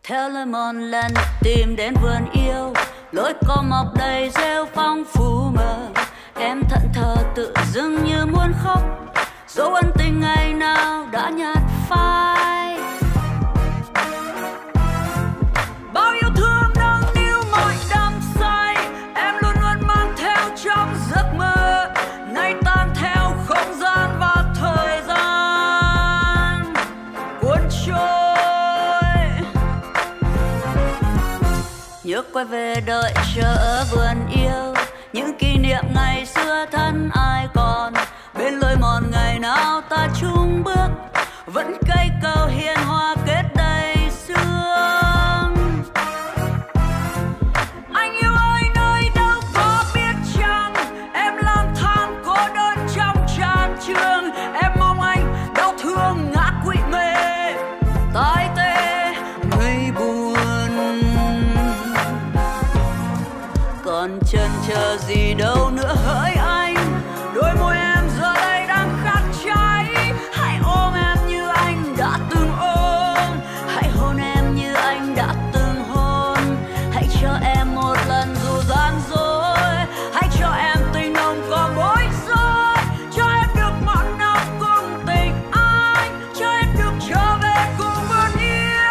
Theo lời một lần tìm đến vườn yêu, lối cỏ mọc đầy rêu phong phú mờ. Em thẫn thờ tự dưng như muốn khóc, dấu ân tình ngày nào đã nhạt phai. Bao yêu thương nâng niu mọi đắm say, em luôn luôn mang theo trong giấc mơ, nay tan theo không gian và thời gian cuốn trôi. Nhớ quay về đợi chờ ở vườn yêu, những kỷ niệm ngày xưa thân ai còn. Bên lối mòn ngày nào ta chung bước, vẫn cây cầu hiền hòa kết đầy sương. Anh yêu ơi nơi đâu có biết chăng, em lang thang cô đơn trong tràn trường. Em mong anh đau thương ngã quỵ mê, tai tê ngây buồn. Còn chần chờ gì đâu nữa hỡi anh, đôi môi em giờ đây đang khát cháy. Hãy ôm em như anh đã từng ôm, hãy hôn em như anh đã từng hôn. Hãy cho em một lần dù gian dối, hãy cho em tình nồng có bối rối. Cho em được mọn nồng cùng tình anh, cho em được trở về cùng vườn yêu.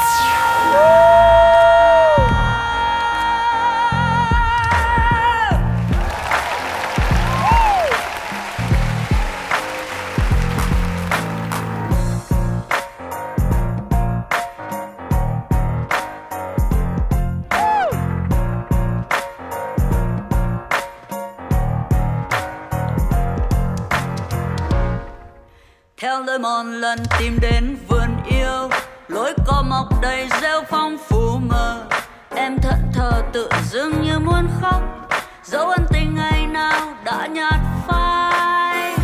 Theo lối một lần tìm đến vườn yêu, lối cỏ mọc đầy rêu phong phú mờ. Em thẫn thờ tự dưng như muốn khóc, dấu ân tình ngày nào đã nhạt phai.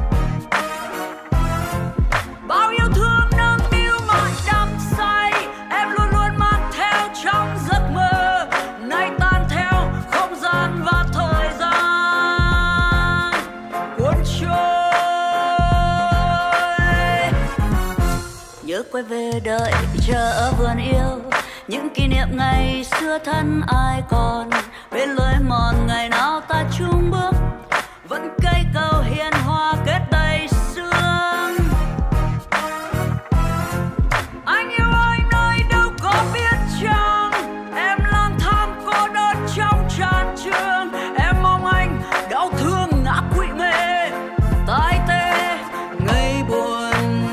Bao yêu thương nâng niu mọi đắm say, em luôn luôn mang theo trong giấc mơ, nay tan theo không gian và thời gian cuốn trôi. Nhớ quay về đợi chờ ở vườn yêu, những kỷ niệm ngày xưa thân ai còn. Bên lối mòn ngày nào ta chung bước, vẫn cây cầu hiền hòa kết đầy sương. Anh yêu ơi nơi đâu có biết chăng, em lang thang cô đơn trong tràn trường. Em mong anh đau thương ngã quỵ mê, tai tê ngây buồn.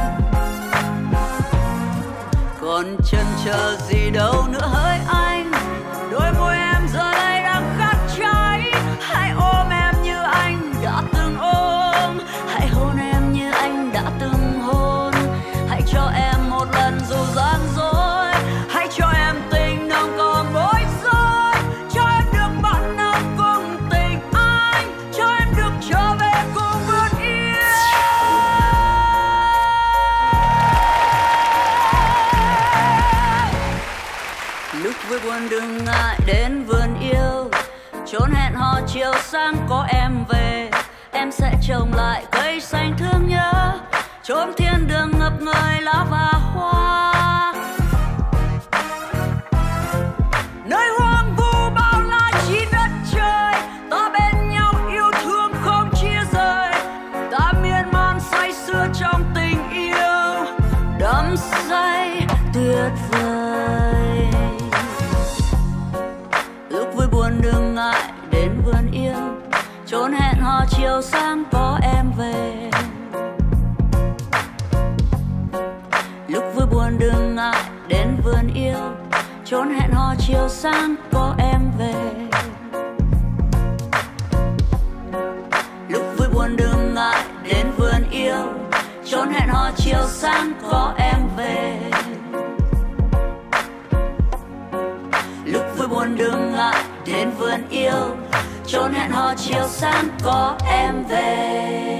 Còn chần chờ gì đâu nữa hỡi anh, đôi môi em giờ đây đang khát cháy. Hãy ôm em như anh đã từng ôm, hãy hôn em như anh đã từng hôn. Hãy cho em một lần dù gian dối, hãy cho em tình nồng còn bối rối. Cho em được mọn nồng cùng tình anh, cho em được trở về cùng vườn yêu. Lúc vui buồn đừng ngại đến vườn yêu, chốn hẹn hò chiều sáng có em về. Em sẽ trồng lại cây xanh thương nhớ, chốn thiên đường ngập ngời lá và hoa. Nơi hoang vu bao la chỉ đất trời, ta bên nhau yêu thương không chia rời. Ta miên man say sưa trong tình yêu, đắm say tuyệt vời. Lúc vui buồn đừng ngại đến vườn yêu, chốn hẹn hò chiều sáng có em về. Lúc vui buồn đừng ngại đến vườn yêu, chốn hẹn hò chiều sáng có em về. Lúc vui buồn đừng ngại đến vườn yêu, chốn hẹn hò chiều sáng có em về. Lúc vui buồn đừng ngại đến vườn yêu, chốn hẹn hò chiều sáng có em về.